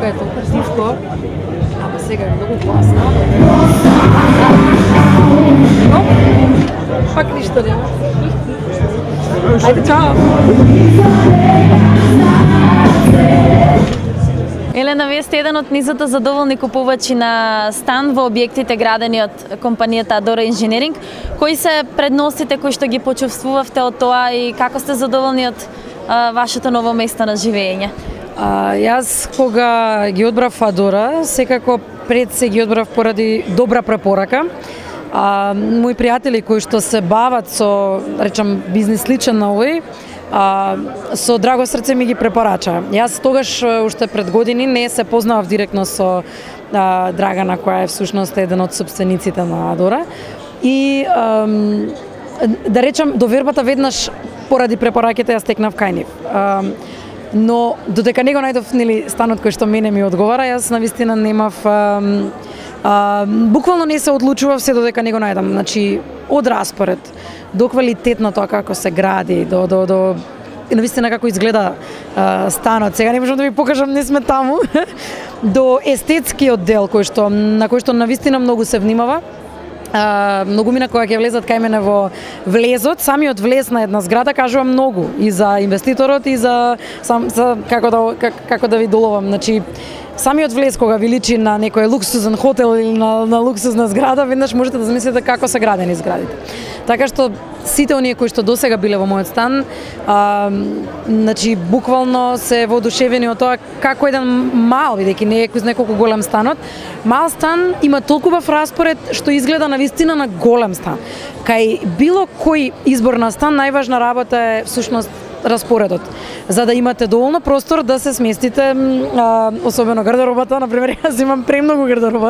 е толку тивко, ама сега е многу гласно. Но, пак ништо нема. Ајде, чао! Елена, вие сте еден од низото задоволни купувачи на стан во објектите градени од компанијата Адора Инженеринг. Кои се предностите кои што ги почувствувавте од тоа и како сте задоволни од вашето ново место на живење? Јас кога ги одбрав Адора, секако пред се ги одбрав поради добра препорака. Мои пријатели кои што се бават со, речам, бизнис сличен на овој, со драго срце ми ги препорача. Јас тогаш уште пред години не се познавав директно со Драгана, која е всушност еден од собствениците на Адора. И да речам, довербата веднаш поради препораките ја стекнав кај нив. Но додека не го најдов, нели, станот кој што мене ми одговара, јас навистина немав буквално не се одлучував се додека не го најдам. Значи, од распоред до квалитет на тоа како се гради, до навистина како изгледа станот. Сега не можам да ви покажам, не сме таму. До естетскиот дел на кој што навистина многу се внимава. Многу мина кога ќе влезат кај мене во влезот, самиот влез на една зграда кажува многу и за инвеститорот и за како да ви доловам. Значи, самиот влез кога ви личи на некој луксузен хотел или на луксузна зграда, веднаш можете да замислите како се градени зградите. Така што сите оние кои што досега биле во мојот стан, значи буквално се воодушевени од тоа како еден мал, бидејќи не е неколку голем станот, мал стан има толкував распоред што изгледа навистина на голем стан. Кај било кој избор на стан најважна работа е всушност распоредот, за да имате доволно простор да се сместите, особено гардеробата, например, јас имам премногу гардероба,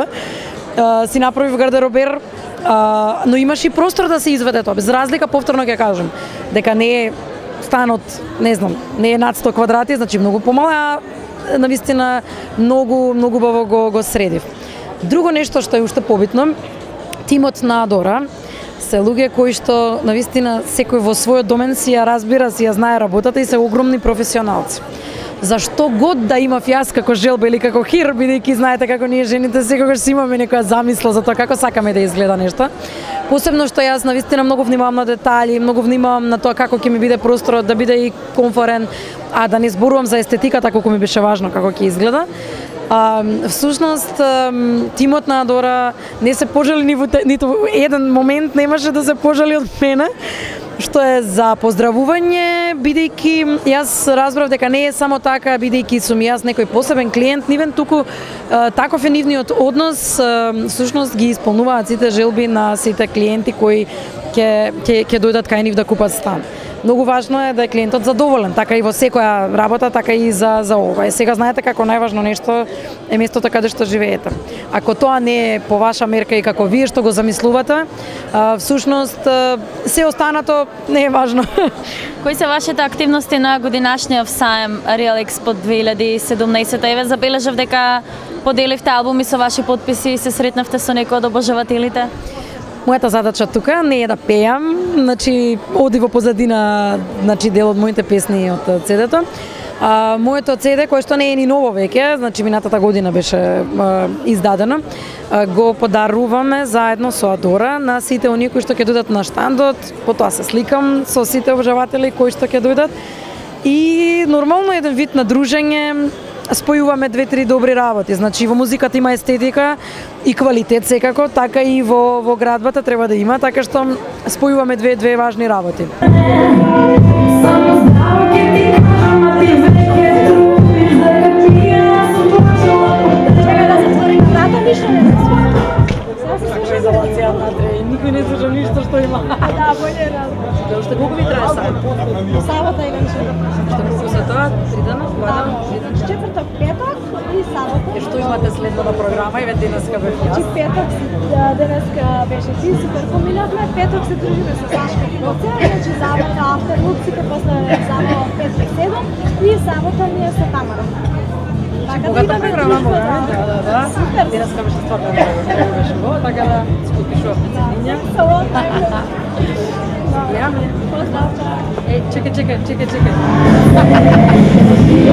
си направив гардеробер, но имаш и простор да се изведе тоа. Без разлика, повторно ќе кажам, дека не е станот, не знам, не е над 100 квадрати, значи многу помал, а навистина многу убаво го средив. Друго нешто што е уште побитно, тимот на Адора се луѓе кои што навистина секој во својот домен си ја разбира, си ја знае работата и се огромни професионалци. За што год да имав јас како желба или како хир, бидејќи знаете како ние жените секогаш си имаме некоја замисла за тоа како сакаме да изгледа нешто. Посебно што јас навистина многу внимавам на детали, многу внимавам на тоа како ќе ми биде просторот, да биде и комфорен, а да не зборувам за естетиката колку ми беше важно како ќе изгледа. Всушност, тимот на Адора не се пожали ниту еден момент немаше да се пожали од мене, што е за поздравување, бидејќи јас разбрав дека не е само така, бидејќи сум јас некој посебен клиент нивен, туку таков е нивниот однос, всушност ги исполнуваат сите желби на сите клиенти кои ќе дојдат кај нив да купат стан. Многу важно е да е клиентот задоволен, така и во секоја работа, така и за ова. Сега знаете како најважно нешто е местото каде што живеете. Ако тоа не е по ваша мерка и како вие што го замислувате, всушност се останато не е важно. Кои се вашите активности на годинашниот саем Real Expo 2017? Еве забележав дека поделивте албуми со ваши подписи и се сретнавте со некои од обожавателите. Мојата задача тука не е да пеам, значи оди во позадина, значи дел од моите песни од CD-то. Моето CD, кој што не е ни ново веќе, значи минатата година беше издадено, го подаруваме заедно со Адора на сите оние кои што ќе дојдат на штандот, потоа се сликам со сите обожаватели кои што ќе дојдат и нормално еден вид на дружење. Спојуваме две-три добри работи. Значи во музиката има естетика и квалитет секако, така и во градбата треба да има, така што спојуваме две важни работи. Никој не слуша ништо што има. Да, боле разум. Уште колку ви трае сајм? Сабота и вечер. Што ми се тоа? 3 дена? 2 дена? Четврток, петок и сабота. И што имате следно на програма? Еве денеска бев јас. Петок денеска беше ти, супер поминавме. Петок се дружиме со Сашка и Гоце, значи забота авторлуксите, после замо 5-7 и сабота ни е со Тамара. Така да идеме дружба, да. Супер. Денеска беше стварно много беше го, така да се подпишував цениња. Поздрав, чао. Чекај.